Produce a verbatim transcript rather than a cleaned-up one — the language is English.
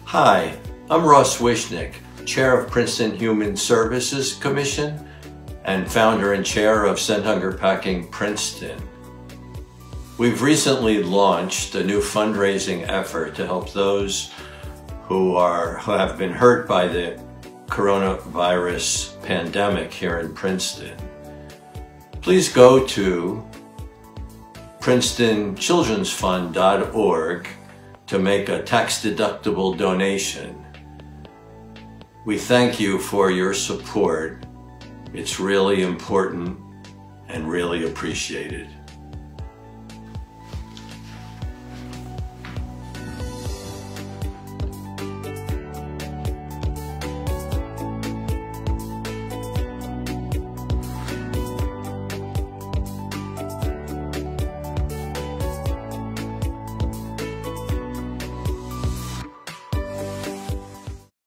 Hi, I'm Ross Wishnick, Chair of Princeton Human Services Commission and founder and chair of Send Hunger Packing Princeton. We've recently launched a new fundraising effort to help those who are who have been hurt by the coronavirus pandemic here in Princeton. Please go to Princeton Children's Fund dot org to make a tax-deductible donation. We thank you for your support. It's really important and really appreciated.